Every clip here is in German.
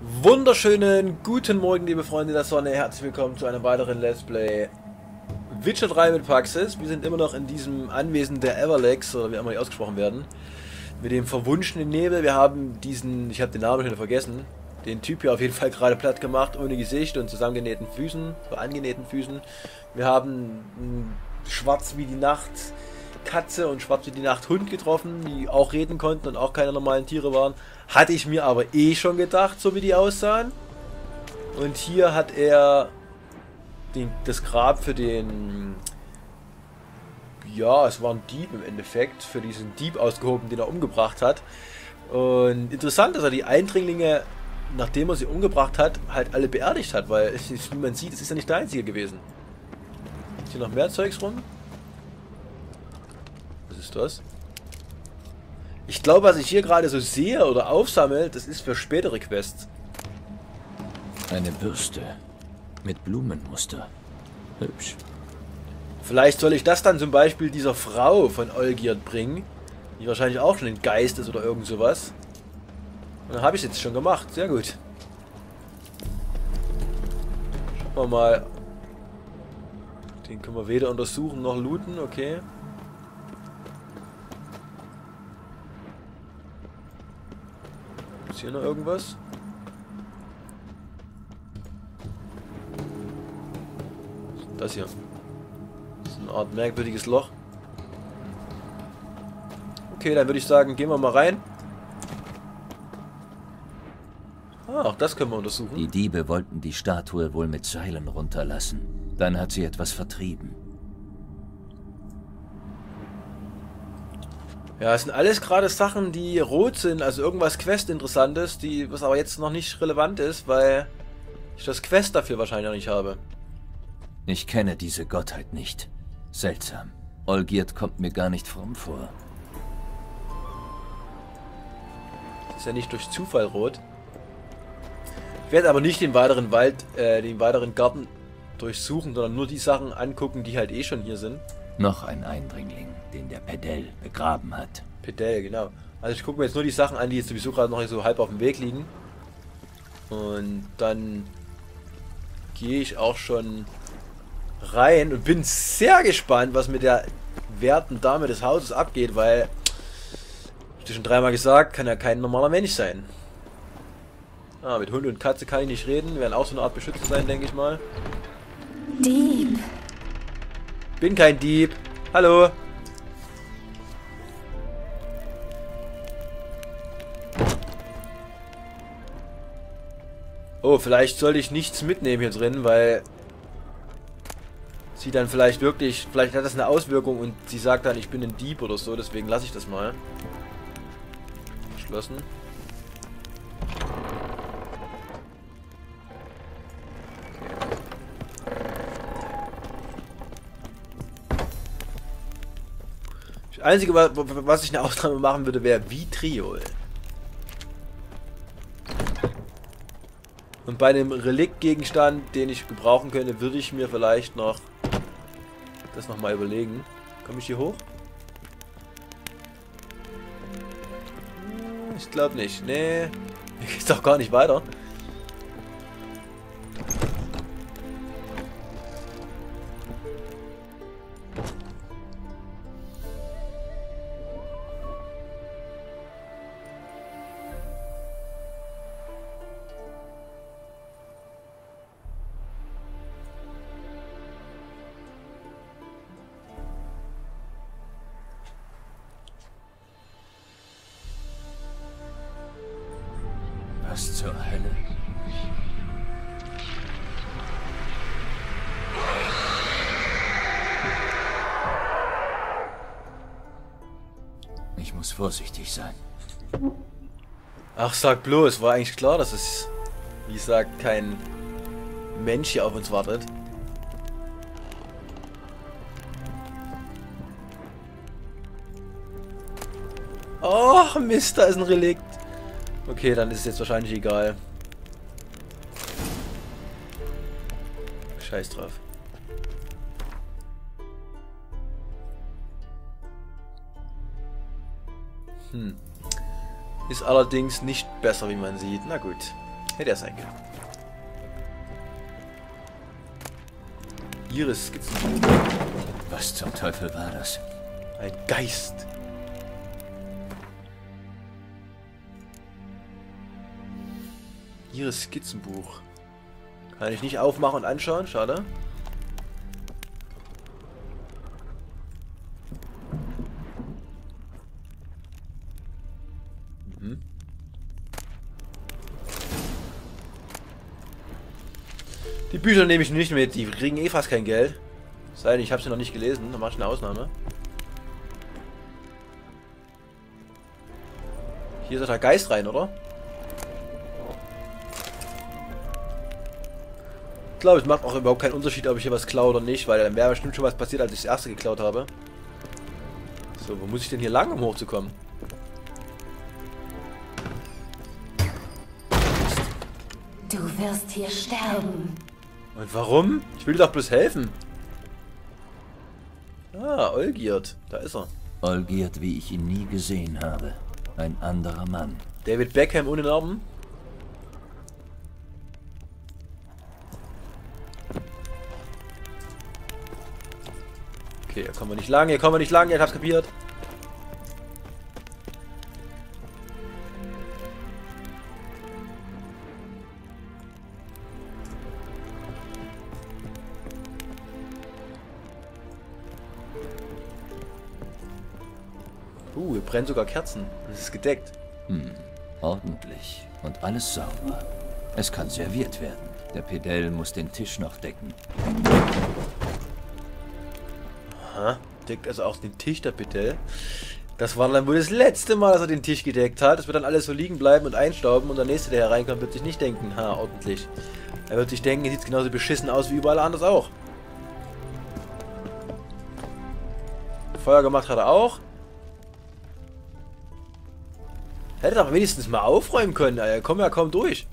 Wunderschönen guten Morgen, liebe Freunde der Sonne. Herzlich willkommen zu einem weiteren Let's Play Witcher 3 mit Paxis. Wir sind immer noch in diesem Anwesen der Everlex, oder wie immer die ausgesprochen werden, mit dem verwunschenen Nebel. Wir haben diesen, ich habe den Namen schon vergessen, den Typ hier auf jeden Fall gerade platt gemacht, ohne Gesicht und zusammengenähten Füßen, oder angenähten Füßen. Wir haben schwarz wie die Nacht Katze und schwarz wie die Nacht Hund getroffen, die auch reden konnten und auch keine normalen Tiere waren. Hatte ich mir aber eh schon gedacht, so wie die aussahen. Und hier hat er das Grab für den... Ja, es war ein Dieb im Endeffekt, für diesen Dieb ausgehoben, den er umgebracht hat. Und interessant, dass er die Eindringlinge, nachdem er sie umgebracht hat, halt alle beerdigt hat, weil, wie man sieht, es ist ja nicht der einzige gewesen. Ist hier noch mehr Zeugs rum? Was ist das? Ich glaube, was ich hier gerade so sehe oder aufsammle, das ist für spätere Quests. Eine Bürste mit Blumenmuster. Hübsch. Vielleicht soll ich das dann zum Beispiel dieser Frau von Olgierd bringen, die wahrscheinlich auch schon ein Geist ist oder irgend sowas. Und dann habe ich es jetzt schon gemacht. Sehr gut. Schauen wir mal. Den können wir weder untersuchen noch looten. Okay. Ist hier noch irgendwas? Was ist das hier? Das ist eine Art merkwürdiges Loch. Okay, dann würde ich sagen, gehen wir mal rein. Ah, auch das können wir untersuchen. Die Diebe wollten die Statue wohl mit Seilen runterlassen. Dann hat sie etwas vertrieben. Ja, es sind alles gerade Sachen, die rot sind, also irgendwas Quest-Interessantes, was aber jetzt noch nicht relevant ist, weil ich das Quest dafür wahrscheinlich noch nicht habe. Ich kenne diese Gottheit nicht. Seltsam. Olgierd kommt mir gar nicht fromm vor. Das ist ja nicht durch Zufall rot. Ich werde aber nicht den weiteren Wald, den weiteren Garten durchsuchen, sondern nur die Sachen angucken, die halt eh schon hier sind. Noch ein Eindringling, den der Pedell begraben hat. Pedell, genau. Also ich gucke mir jetzt nur die Sachen an, die jetzt sowieso gerade noch so halb auf dem Weg liegen. Und dann gehe ich auch schon rein und bin sehr gespannt, was mit der werten Dame des Hauses abgeht, weil, hab ich schon dreimal gesagt, kann ja kein normaler Mensch sein. Ah, mit Hund und Katze kann ich nicht reden, werden auch so eine Art Beschützer sein, denke ich mal. Dieb. Bin kein Dieb. Hallo. Oh, vielleicht sollte ich nichts mitnehmen hier drin, weil sie dann vielleicht wirklich, vielleicht hat das eine Auswirkung und sie sagt dann, ich bin ein Dieb oder so, deswegen lasse ich das mal. Geschlossen. Das Einzige, was ich eine Ausnahme machen würde, wäre Vitriol. Und bei einem Reliktgegenstand, den ich gebrauchen könnte, würde ich mir vielleicht noch das nochmal überlegen. Komme ich hier hoch? Ich glaube nicht. Nee. Hier geht's doch gar nicht weiter. Was zur Hölle? Ich muss vorsichtig sein. Ach, sag bloß. War eigentlich klar, dass es, wie gesagt, kein Mensch hier auf uns wartet. Oh, Mist, da ist ein Relikt. Okay, dann ist es jetzt wahrscheinlich egal. Scheiß drauf. Ist allerdings nicht besser, wie man sieht. Na gut. Hätte er sein können. Iris Skizzenbuch. Was zum Teufel war das? Ein Geist. Iris Skizzenbuch. Kann ich nicht aufmachen und anschauen, schade. Die Bücher nehme ich nicht mit, die kriegen eh fast kein Geld. Sei denn, ich habe sie noch nicht gelesen, dann mache ich eine Ausnahme. Hier ist der Geist rein, oder? Ich glaube, es macht auch überhaupt keinen Unterschied, ob ich hier was klaue oder nicht, weil dann wäre bestimmt schon was passiert, als ich das erste geklaut habe. So, wo muss ich denn hier lang, um hochzukommen? Du wirst hier sterben. Und warum? Ich will dir doch bloß helfen. Ah, Olgierd. Da ist er. Olgierd, wie ich ihn nie gesehen habe. Ein anderer Mann. David Beckham ohne Narben. Okay, hier kommen wir nicht lang, hier kommen wir nicht lang, ich hab's kapiert. Hier brennen sogar Kerzen. Das ist gedeckt. Ordentlich. Und alles sauber. Es kann serviert werden. Der Pedell muss den Tisch noch decken. Aha. Deckt also auch den Tisch, der Pedell. Das war dann wohl das letzte Mal, dass er den Tisch gedeckt hat. Das wird dann alles so liegen bleiben und einstauben. Und der Nächste, der hereinkommt, wird sich nicht denken, ha, ordentlich. Er wird sich denken, hier sieht genauso beschissen aus wie überall anders auch. Feuer gemacht hat er auch. Hätte doch wenigstens mal aufräumen können, er kommt ja kaum durch.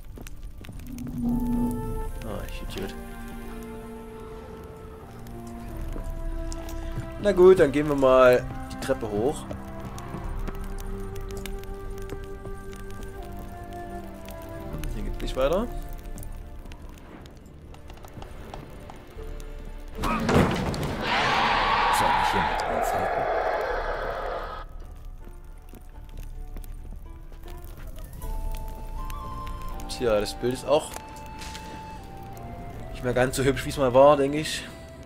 Ah, ich Idiot. Na gut, dann gehen wir mal die Treppe hoch. Hier geht's nicht weiter. Soll ich hiermit aufhalten? Tja, das Bild ist auch nicht mehr ganz so hübsch, wie es mal war, denke ich.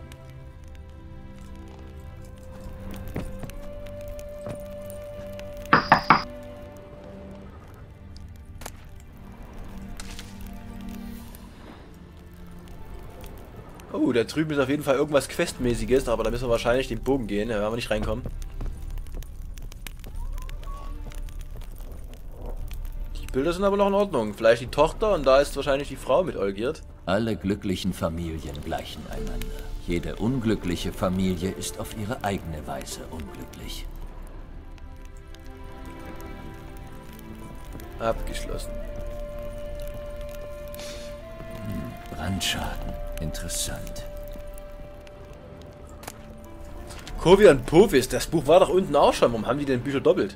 Oh, da drüben ist auf jeden Fall irgendwas Questmäßiges, aber da müssen wir wahrscheinlich den Bogen gehen, da werden wir nicht reinkommen. Bilder sind aber noch in Ordnung. Vielleicht die Tochter und da ist wahrscheinlich die Frau mit Olgierd. Alle glücklichen Familien gleichen einander. Jede unglückliche Familie ist auf ihre eigene Weise unglücklich. Abgeschlossen. Brandschaden. Interessant. Kovia und Povis, das Buch war doch unten auch schon. Warum haben die denn Bücher doppelt?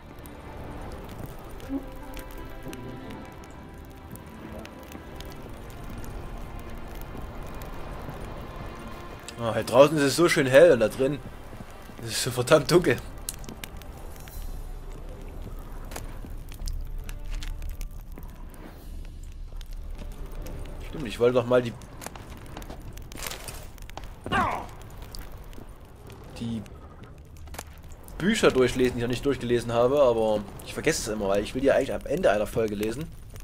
Oh, hier draußen ist es so schön hell und da drin ist es so verdammt dunkel. Stimmt, ich wollte doch mal die Bücher durchlesen, die ich noch nicht durchgelesen habe, aber ich vergesse es immer, weil ich will die eigentlich am Ende einer Folge lesen.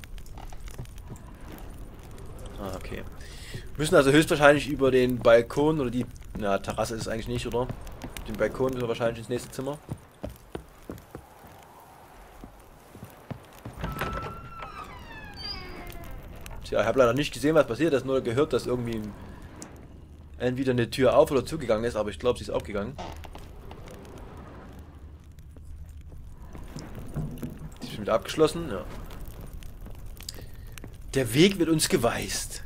Ah, okay. Müssen also höchstwahrscheinlich über den Balkon oder die... Na, Terrasse ist es eigentlich nicht, oder? Den Balkon müssen wir wahrscheinlich ins nächste Zimmer. Tja, ich habe leider nicht gesehen, was passiert ist, nur gehört, dass irgendwie entweder eine Tür auf oder zugegangen ist, aber ich glaube, sie ist aufgegangen. Die ist wieder abgeschlossen, ja. Der Weg wird uns geweist.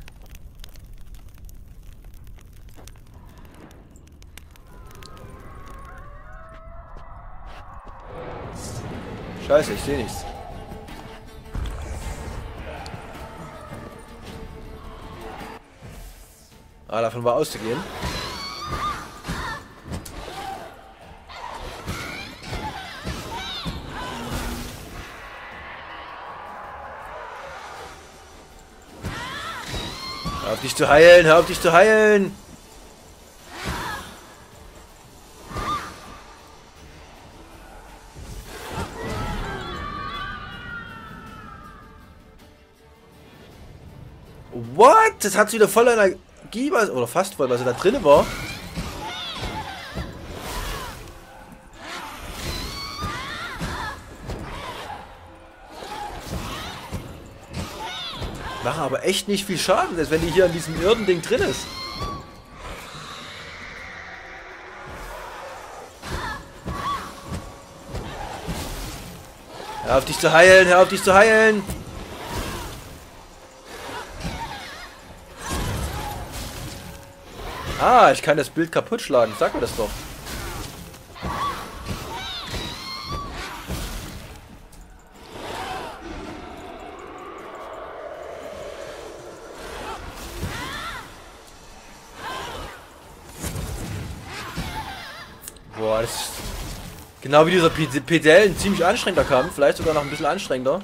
Scheiße, ich sehe nichts. Ah, davon war auszugehen. Hör auf dich zu heilen, hör auf dich zu heilen! What? Das hat wieder voll Energie, oder fast voll, was da drin war. Machen aber echt nicht viel Schaden, als wenn die hier an diesem Irdending drin ist. Hör auf dich zu heilen, hör auf dich zu heilen! Ah, ich kann das Bild kaputt schlagen. Sag mir das doch. Boah, das ist genau wie dieser PDL, ein ziemlich anstrengender Kampf. Vielleicht sogar noch ein bisschen anstrengender.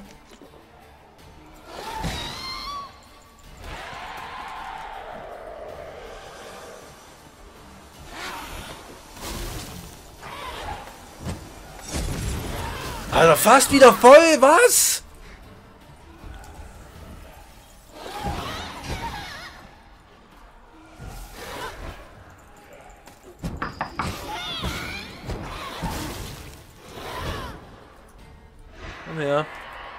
Alter, fast wieder voll, was? Komm her.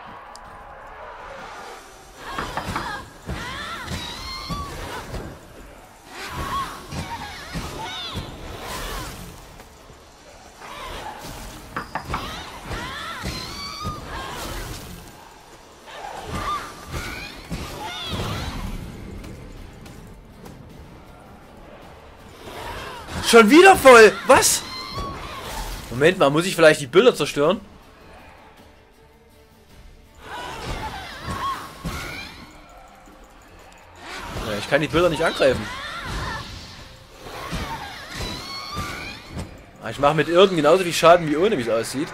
Schon wieder voll! Was? Moment mal, muss ich vielleicht die Bilder zerstören? Ja, ich kann die Bilder nicht angreifen. Ich mache mit Irden genauso viel Schaden wie ohne, wie es aussieht.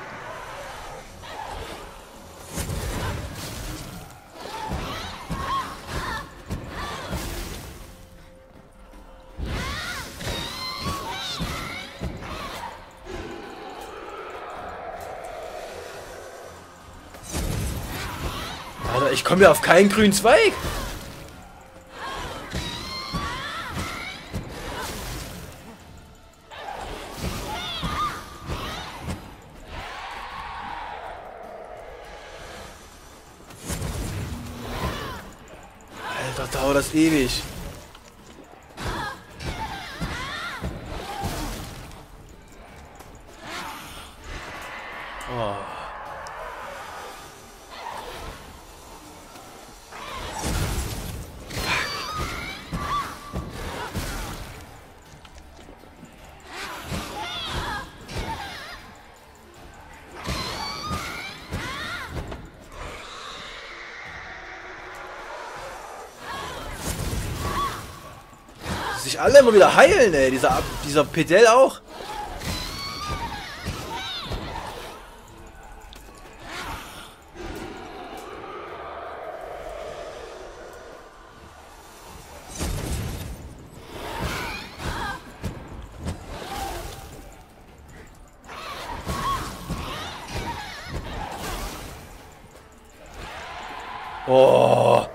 Alter, ich komme ja auf keinen grünen Zweig. Alter, dauert das ewig. Oh. Sich alle immer wieder heilen, ey. Dieser Pedell auch. Oh.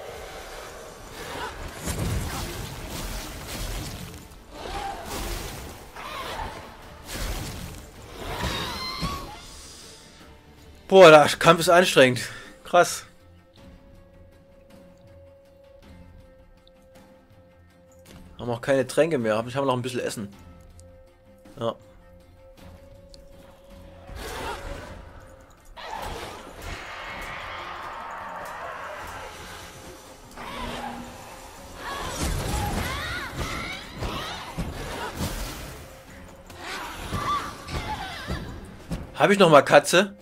Boah, der Kampf ist anstrengend. Krass. Haben auch keine Tränke mehr. Ich habe noch ein bisschen Essen. Ja. Habe ich noch mal Katze?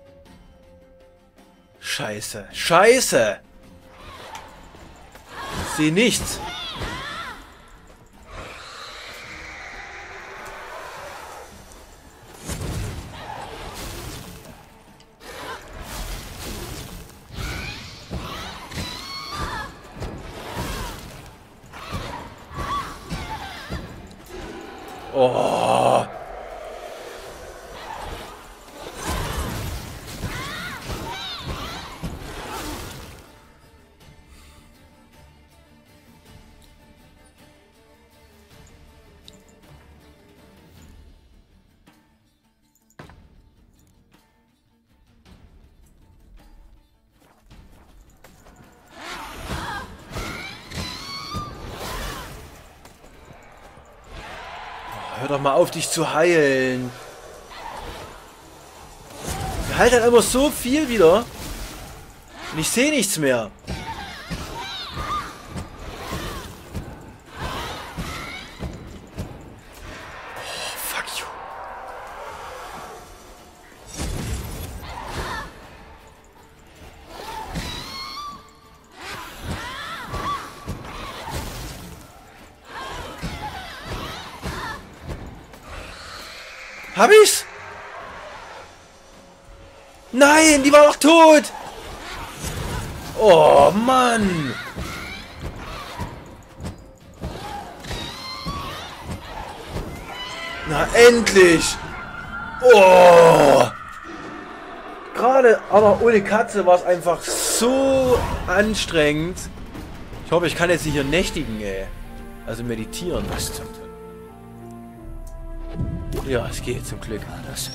Scheiße. Scheiße! sehe nichts. Oh. Hör doch mal auf, dich zu heilen. Er heilt halt immer so viel wieder. Und ich sehe nichts mehr. Oh, fuck you. Hab ich's? Nein, die war doch tot! Oh, Mann! Na, endlich! Oh! Gerade, aber ohne Katze war es einfach so anstrengend. Ich hoffe, ich kann jetzt hier nächtigen, ey. Also meditieren. Was zum Teufel? Ja, es geht zum Glück. Anders.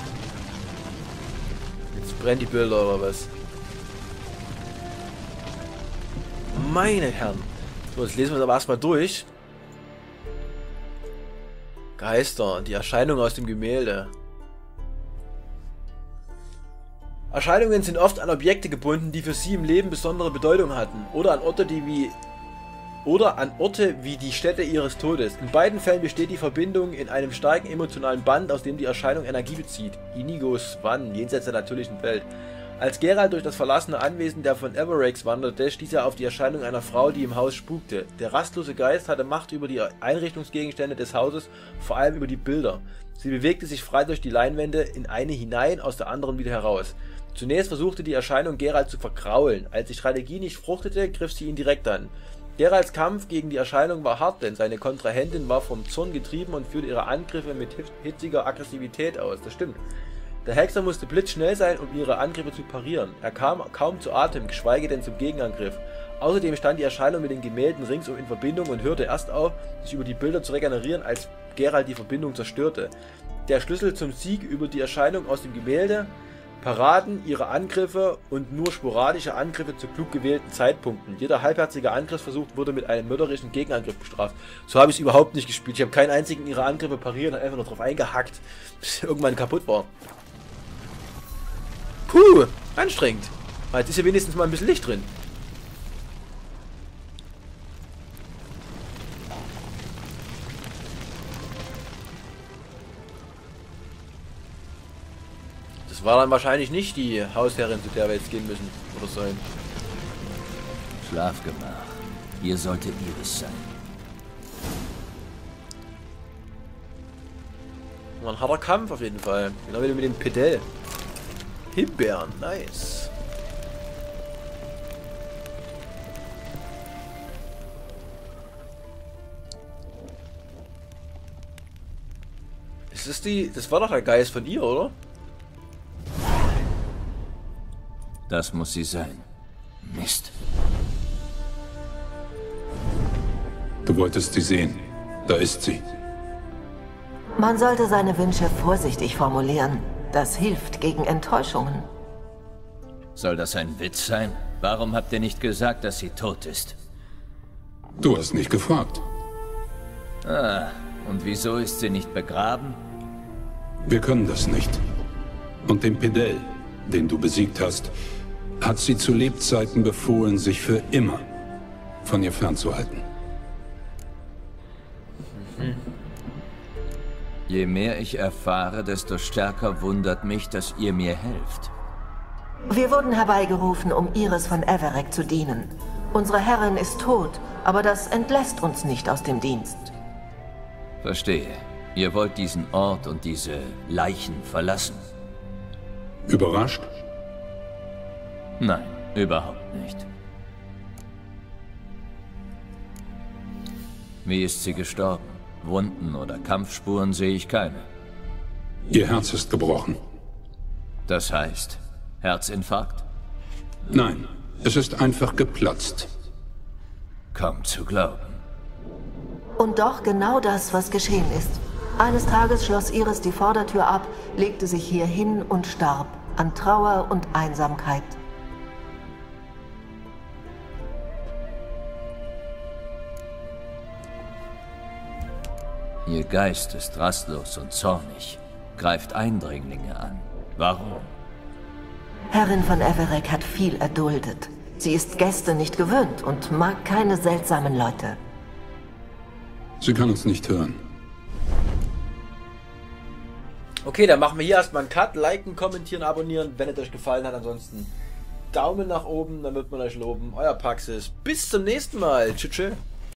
Jetzt brennen die Bilder oder was? Meine Herren. So, jetzt lesen wir es aber erstmal durch. Geister, die Erscheinung aus dem Gemälde. Erscheinungen sind oft an Objekte gebunden, die für sie im Leben besondere Bedeutung hatten, oder an Orte, wie die Stätte ihres Todes. In beiden Fällen besteht die Verbindung in einem starken emotionalen Band, aus dem die Erscheinung Energie bezieht. Inigo Swan, jenseits der natürlichen Welt. Als Geralt durch das verlassene Anwesen der von Everex wanderte, stieß er auf die Erscheinung einer Frau, die im Haus spukte. Der rastlose Geist hatte Macht über die Einrichtungsgegenstände des Hauses, vor allem über die Bilder. Sie bewegte sich frei durch die Leinwände, in eine hinein, aus der anderen wieder heraus. Zunächst versuchte die Erscheinung Geralt zu verkraulen. Als die Strategie nicht fruchtete, griff sie ihn direkt an. Geralts Kampf gegen die Erscheinung war hart, denn seine Kontrahentin war vom Zorn getrieben und führte ihre Angriffe mit hitziger Aggressivität aus. Das stimmt. Der Hexer musste blitzschnell sein, um ihre Angriffe zu parieren. Er kam kaum zu Atem, geschweige denn zum Gegenangriff. Außerdem stand die Erscheinung mit den Gemälden ringsum in Verbindung und hörte erst auf, sich über die Bilder zu regenerieren, als Geralt die Verbindung zerstörte. Der Schlüssel zum Sieg über die Erscheinung aus dem Gemälde: Paraden, ihre Angriffe und nur sporadische Angriffe zu klug gewählten Zeitpunkten. Jeder halbherzige Angriffsversuch wurde mit einem mörderischen Gegenangriff bestraft. So habe ich es überhaupt nicht gespielt. Ich habe keinen einzigen ihrer Angriffe pariert und einfach nur drauf eingehackt, bis irgendwann kaputt war. Puh, anstrengend. Aber jetzt ist hier wenigstens mal ein bisschen Licht drin. Das war dann wahrscheinlich nicht die Hausherrin, zu der wir jetzt gehen müssen. Oder sollen. Schlafgemach. Hier sollte Iris sein. War ein harter Kampf auf jeden Fall. Genau wie mit dem Pedell. Himbeeren, nice. Ist das die... Das war doch der Geist von ihr, oder? Das muss sie sein. Mist. Du wolltest sie sehen. Da ist sie. Man sollte seine Wünsche vorsichtig formulieren. Das hilft gegen Enttäuschungen. Soll das ein Witz sein? Warum habt ihr nicht gesagt, dass sie tot ist? Du hast nicht gefragt. Ah, und wieso ist sie nicht begraben? Wir können das nicht. Und dem Pedell, den du besiegt hast, hat sie zu Lebzeiten befohlen, sich für immer von ihr fernzuhalten. Je mehr ich erfahre, desto stärker wundert mich, dass ihr mir helft. Wir wurden herbeigerufen, um Iris von Everec zu dienen. Unsere Herrin ist tot, aber das entlässt uns nicht aus dem Dienst. Verstehe. Ihr wollt diesen Ort und diese Leichen verlassen? Überrascht? Nein, überhaupt nicht. Wie ist sie gestorben? Wunden oder Kampfspuren sehe ich keine. Ihr Herz ist gebrochen. Das heißt, Herzinfarkt? Nein, es ist einfach geplatzt. Kaum zu glauben. Und doch genau das, was geschehen ist. Eines Tages schloss Iris die Vordertür ab, legte sich hier hin und starb an Trauer und Einsamkeit. Ihr Geist ist rastlos und zornig, greift Eindringlinge an. Warum? Herrin von Everec hat viel erduldet. Sie ist Gäste nicht gewöhnt und mag keine seltsamen Leute. Sie kann uns nicht hören. Okay, dann machen wir hier erstmal einen Cut. Liken, kommentieren, abonnieren, wenn es euch gefallen hat. Ansonsten Daumen nach oben, dann wird man euch loben. Euer Paxis. Bis zum nächsten Mal. Tschüss.